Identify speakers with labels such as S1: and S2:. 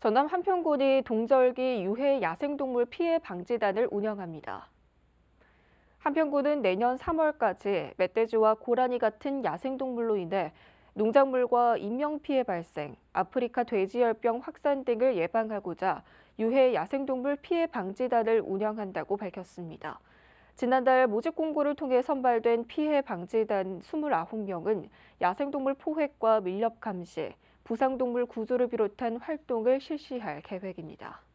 S1: 전남 한평군이 동절기 유해 야생동물 피해 방지단을 운영합니다. 한평군은 내년 3월까지 멧돼지와 고라니 같은 야생동물로 인해 농작물과 인명피해 발생, 아프리카 돼지열병 확산 등을 예방하고자 유해 야생동물 피해 방지단을 운영한다고 밝혔습니다. 지난달 모집 공고를 통해 선발된 피해 방지단 29명은 야생동물 포획과 밀렵 감시, 부상동물 구조를 비롯한 활동을 실시할 계획입니다.